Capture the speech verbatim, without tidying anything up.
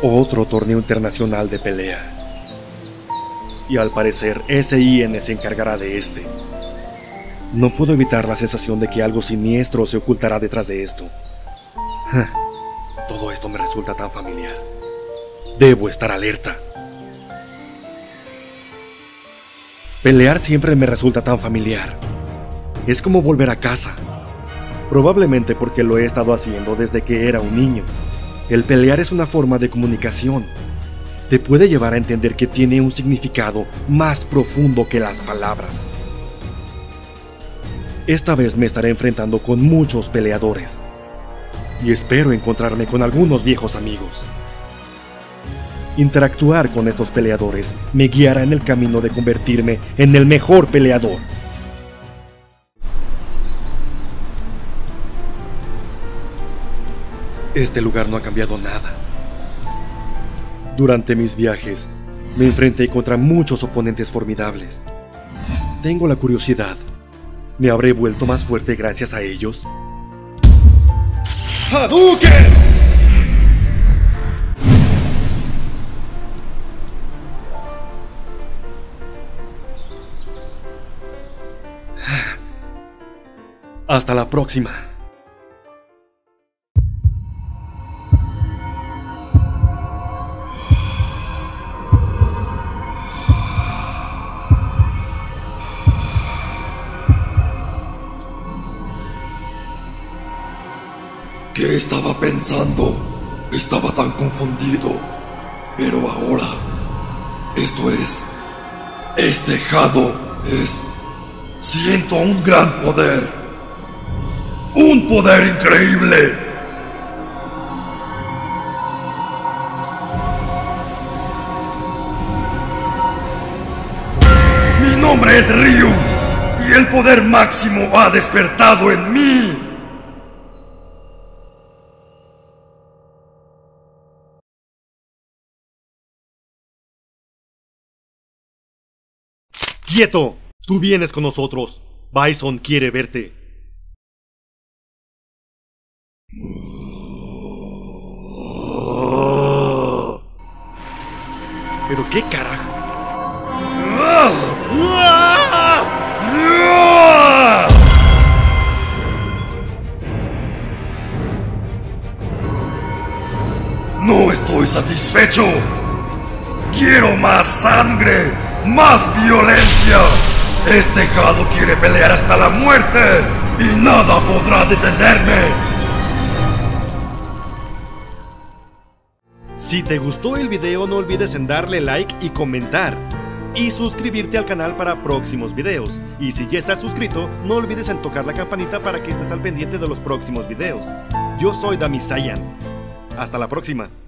Otro torneo internacional de pelea. Y al parecer S I N se encargará de este. No puedo evitar la sensación de que algo siniestro se ocultará detrás de esto. Todo esto me resulta tan familiar. Debo estar alerta. Pelear siempre me resulta tan familiar. Es como volver a casa. Probablemente porque lo he estado haciendo desde que era un niño. El pelear es una forma de comunicación. Te puede llevar a entender que tiene un significado más profundo que las palabras. Esta vez me estaré enfrentando con muchos peleadores. Y espero encontrarme con algunos viejos amigos. Interactuar con estos peleadores me guiará en el camino de convertirme en el mejor peleador. Este lugar no ha cambiado nada. Durante mis viajes, me enfrenté contra muchos oponentes formidables. Tengo la curiosidad. ¿Me habré vuelto más fuerte gracias a ellos? ¡Hadouken! Hasta la próxima. ¿Qué estaba pensando? Estaba tan confundido. Pero ahora... Esto es... Este Hado es... Siento un gran poder. ¡Un poder increíble! Mi nombre es Ryu. Y el poder máximo ha despertado en mí. ¡Quieto! Tú vienes con nosotros. Bison quiere verte. ¿Pero qué carajo? No estoy satisfecho. Quiero más sangre, más violencia. Este Hado quiere pelear hasta la muerte y nada podrá detenerme. Si te gustó el video, no olvides en darle like y comentar. Y suscribirte al canal para próximos videos. Y si ya estás suscrito, no olvides en tocar la campanita para que estés al pendiente de los próximos videos. Yo soy Damisayan. Hasta la próxima.